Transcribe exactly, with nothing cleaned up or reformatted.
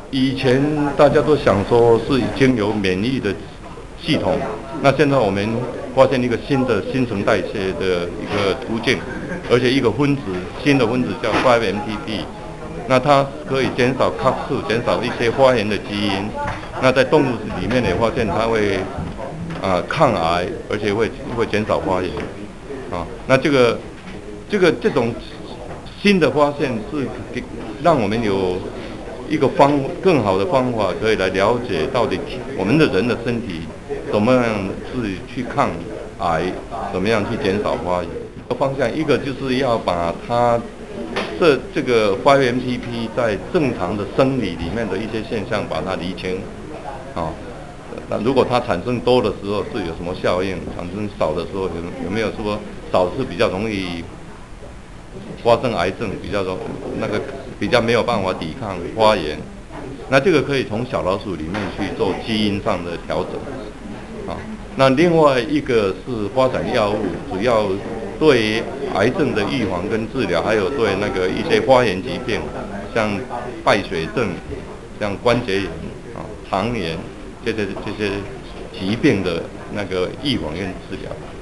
以前大家都想说是已经有免疫的系统，那现在我们发现一个新的新陈代谢的一个途径，而且一个分子，新的分子叫 五 M T P， 那它可以减少抗素，减少一些发炎的基因。那在动物里面也发现它会啊、呃、抗癌，而且会会减少发炎啊。那这个这个这种新的发现是给让我们有一个方更好的方法，可以来了解到底我们的人的身体怎么样是去抗癌，怎么样去减少发炎。方向一个就是要把它这这个 五 M T P 在正常的生理里面的一些现象把它厘清，啊，那如果它产生多的时候是有什么效应，产生少的时候有有没有说少是比较容易发生癌症，比较容那个比较没有办法抵抗发炎，那这个可以从小老鼠里面去做基因上的调整，啊，那另外一个是发展药物，主要对于癌症的预防跟治疗，还有对那个一些发炎疾病，像败血症、像关节炎啊、肠炎这些这些疾病的那个预防跟治疗。